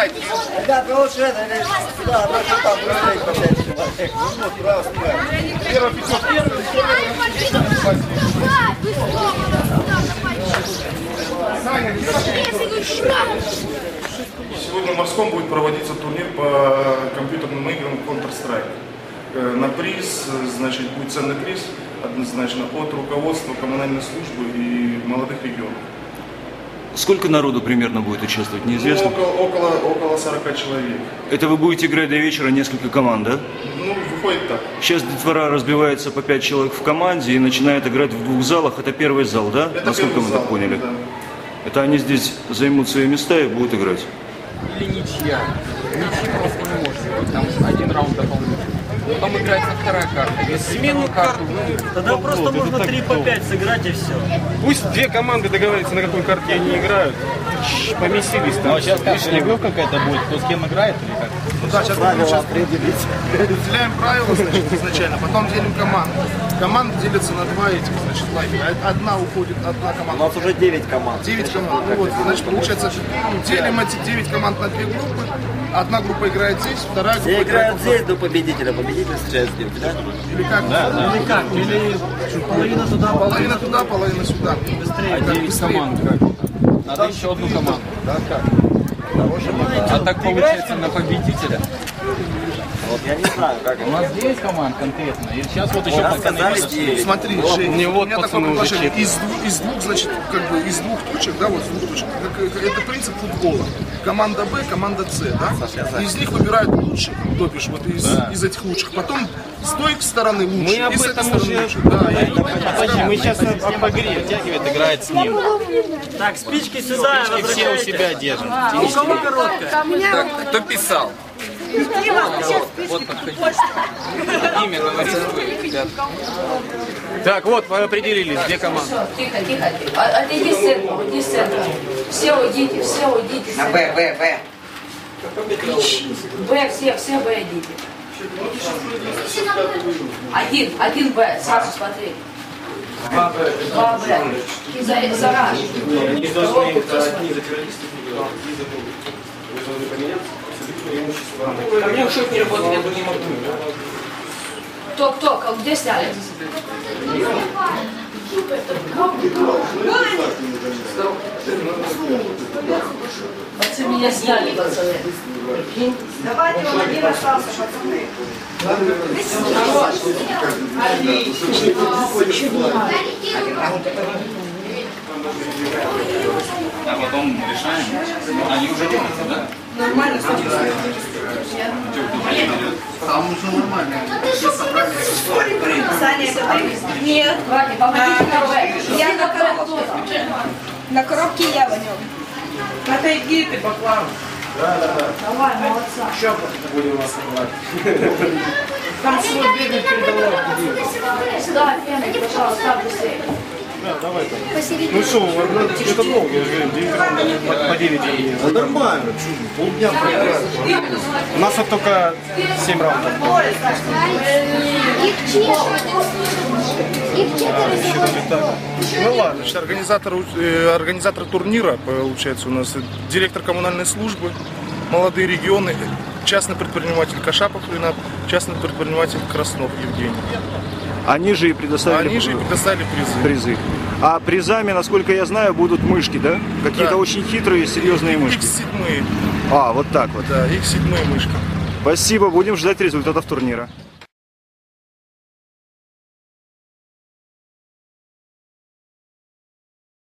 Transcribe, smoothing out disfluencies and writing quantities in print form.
Давайте. Ребята, лучше это, сюда, обратно там, быстрее, по 5 человек. Ну, вот, справа, справа. Первый пятьсот. Сегодня в Морском будет проводиться турнир по компьютерным играм Counter-Strike. На приз, значит, будет ценный приз, однозначно, от руководства коммунальной службы и молодых регионов. Сколько народу примерно будет участвовать, неизвестно? Ну, около 40 человек. Это вы будете играть до вечера несколько команд, да? Ну, выходит так. Сейчас детвора разбивается по 5 человек в команде и начинает играть в 2 залах. Это первый зал, да? Это насколько мы так поняли? Да. Это они здесь займут свои места и будут играть? Или ничья. Ничья просто не может быть. Там один раунд дополнительный. Потом играется вторая карта. Если смену карту тогда просто можно 3 по 5 сыграть и все. Пусть две команды договорятся, на какой карте они играют. Поместились там. Ну, сейчас лишневка какая-то будет, кто с кем играет или как? Ну да, сейчас мы определяем правила, значит, изначально, потом делим команды. Команды делятся на 2 этих, значит, лагеря. Одна уходит, одна команда. У нас уже 9 команд. 9 команд. Ну вот, значит, получается, делим эти 9 команд на 2 группы. Одна группа играет здесь, вторая группа Все играют здесь до победителя. Победитель встречается здесь, да? Или как? Да. Или как? Или половина туда, половина сюда. Быстрее. А 9 команд как? Надо еще одну команду. Да, как? А так получается на победителя. Вот я не знаю, как У нас 9 команд конкретно. И сейчас вот еще нас сказали 9. Смотри, Жень, не, вот у меня такое пацаны уже предложение. Из двух, значит, как бы из двух точек, да, вот с двух точек. Это принцип футбола. Команда Б, команда С, да? Из них выбирают лучших, то бишь, вот из этих лучших. Потом с той стороны лучше, Мы об и с этой этом стороны уже... лучше. Да, Подожди, мы сейчас по игре втягивает, играет с ним. Так, спички сюда, И все у себя держат. У кого короткая? Так, кто писал? Вот подходи. Имя говори свое. Так, вот, мы определились, две команды. Тихо, тихо. Отойди с центра, уйди с центра. Все уйдите. На Б, Б, Б. Б, все Б идите. Один Б, сразу смотри. 2 Б. Зараж. Ко мне счет не работает, я бы не могу. Кто? Где сняли? Пацаны меня сняли, пацаны. Давайте, он один остался, пацаны. А потом решаем. Они уже делятся, да? Нормально, Там уже нормально. Саня, говори. Нет. Ваня, помогите на Б. Я на коробке. На коробке я в нем. Отойди ты, баклан. Давай, молодца. Еще будем вас собрать. Там свой бегает передавал. Сюда, пенки, пожалуйста, так быстрее. Ну что, это долго, я же говорю, 9 раундов по 9 дней. Нормально, полдня проиграли. У нас вот только 7 раундов. Ну ладно, значит, организатор турнира, получается, у нас директор коммунальной службы, молодые регионы, частный предприниматель Кашапов Ринат, частный предприниматель Краснов Евгений. Они же и предоставили, призы. А призами, насколько я знаю, будут мышки, да? Какие-то Да. очень хитрые, серьезные мышки. X7. А, вот так вот. Да, X7 мышки. Спасибо, будем ждать результатов турнира.